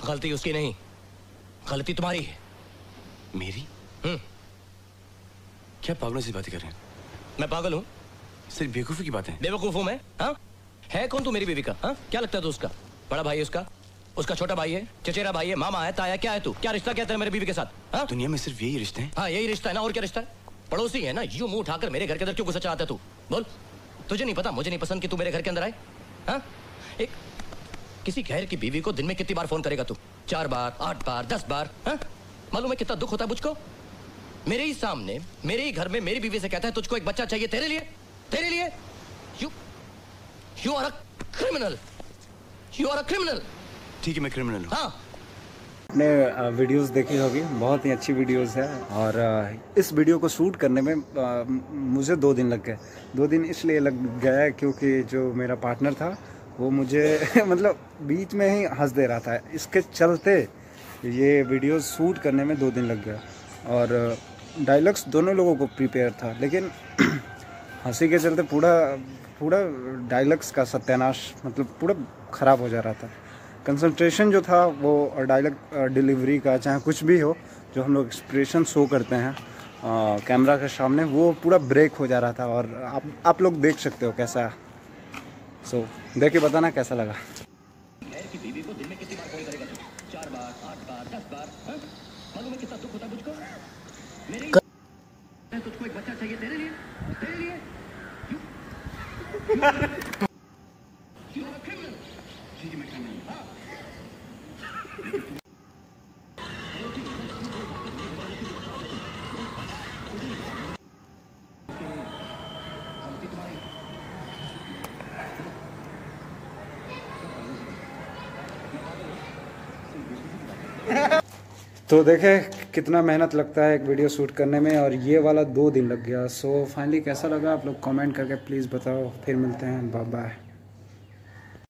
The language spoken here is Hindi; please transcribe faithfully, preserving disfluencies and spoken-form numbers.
गलती उसकी नहीं, गलती तुम्हारी है। मेरी? हम्म। क्या पागलों से बातें कर रहे हैं? मैं पागल हूँ? सिर्फ बेवकूफी की बातें। बेवकूफ हूँ मैं? हाँ, है कौन तू मेरी बीवी का? हाँ, क्या लगता है तू उसका? बड़ा भाई है उसका, उसका छोटा भाई है, चचेरा भाई है, मामा है, ताया, क्या है तू? क्या रिश्ता क्या है मेरी बीवी के साथ? हाँ, दुनिया में सिर्फ यही रिश्ते हैं। हाँ, यही रिश्ता है ना, और क्या रिश्ता है? पड़ोसी है ना, यूं मुंह उठाकर मेरे घर के अंदर क्यों घुसा चाहता है तू? बोल, तुझे नहीं पता मुझे नहीं पसंद कि तू मेरे घर के अंदर आए? हाँ, एक किसी गैर की बीवी को दिन में कितनी बार फोन करेगा तू? चार बार, आठ बार, दस बार? हाँ, मालूम है कितना दुख होता है मुझको? मेरे ही सामने, मेरे ही घर में मेरी बीवी से कहता है तुझको एक बच्चा चाहिए तेरे लिए, तेरे लिए। You you are a criminal, you are a criminal. ठीक है, मैं क्रिमिनल हूँ। हाँ, आपने वीडियोस देखी होगी, बहुत ही अच्छी वीडियोस है। और इस वीडियो को शूट करने में मुझे दो दिन लग गए। दो दिन इसलिए लग गया क्योंकि जो मेरा पार्टनर था वो मुझे मतलब बीच में ही हंस दे रहा था। इसके चलते ये वीडियो शूट करने में दो दिन लग गया। और डायलॉग्स दोनों लोगों को प्रिपेयर था, लेकिन हंसी के चलते पूरा पूरा डायलॉग्स का सत्यानाश, मतलब पूरा ख़राब हो जा रहा था। कंसंट्रेशन जो था वो डायलॉग डिलीवरी का, चाहे कुछ भी हो, जो हम लोग एक्सप्रेशन शो करते हैं आ, कैमरा के सामने, वो पूरा ब्रेक हो जा रहा था। और आप आप लोग देख सकते हो कैसा। सो so, देख के बताना कैसा लगा। की बीवी को दिन में कितनी बार फोन करेगा तू? चार बार, आठ बार, दस बार? हाँ? मालूम है कितना दुख होता है मुझको? मेरे ही तुझको एक बच्चा चाहिए तेरे लिए, तेरे लिए। You you are a criminal. ठीक है, मैं क्रिमिनल। हाँ, तो देखे कितना मेहनत लगता है एक वीडियो शूट करने में, और ये वाला दो दिन लग गया। सो फाइनली कैसा लगा आप लोग कमेंट करके प्लीज़ बताओ। फिर मिलते हैं, बाय बाय।